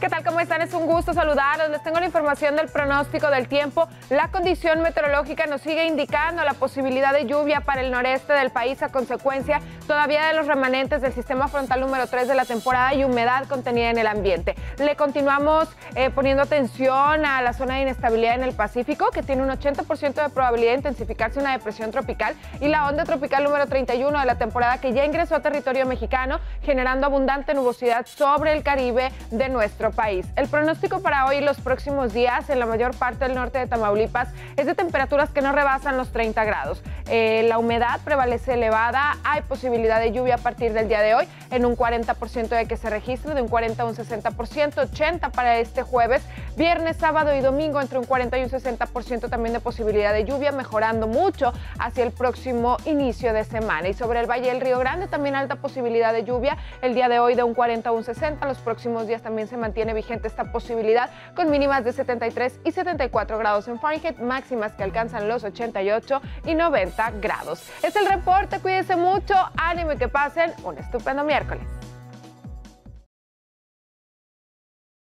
¿Qué tal? ¿Cómo están? Es un gusto saludarlos. Les tengo la información del pronóstico del tiempo. La condición meteorológica nos sigue indicando la posibilidad de lluvia para el noreste del país a consecuencia todavía de los remanentes del sistema frontal número 3 de la temporada y humedad contenida en el ambiente. Le continuamos poniendo atención a la zona de inestabilidad en el Pacífico, que tiene un 80% de probabilidad de intensificarse una depresión tropical, y la onda tropical número 31 de la temporada que ya ingresó a territorio mexicano, generando abundante nubosidad sobre el Caribe de nuestro país. El pronóstico para hoy y los próximos días en la mayor parte del norte de Tamaulipas es de temperaturas que no rebasan los 30 grados. La humedad prevalece elevada, hay posibilidad de lluvia a partir del día de hoy en un 40% de que se registre, de un 40 a un 60%, 80% para este jueves, viernes, sábado y domingo entre un 40 y un 60% también de posibilidad de lluvia, mejorando mucho hacia el próximo inicio de semana. Y sobre el Valle del Río Grande también alta posibilidad de lluvia, el día de hoy de un 40 a un 60%, los próximos días también se mantiene vigente esta posibilidad con mínimas de 73 y 74 grados en Fahrenheit, máximas que alcanzan los 88 y 90 grados. Es el reporte, cuídense mucho, ánimo y que pasen un estupendo miércoles.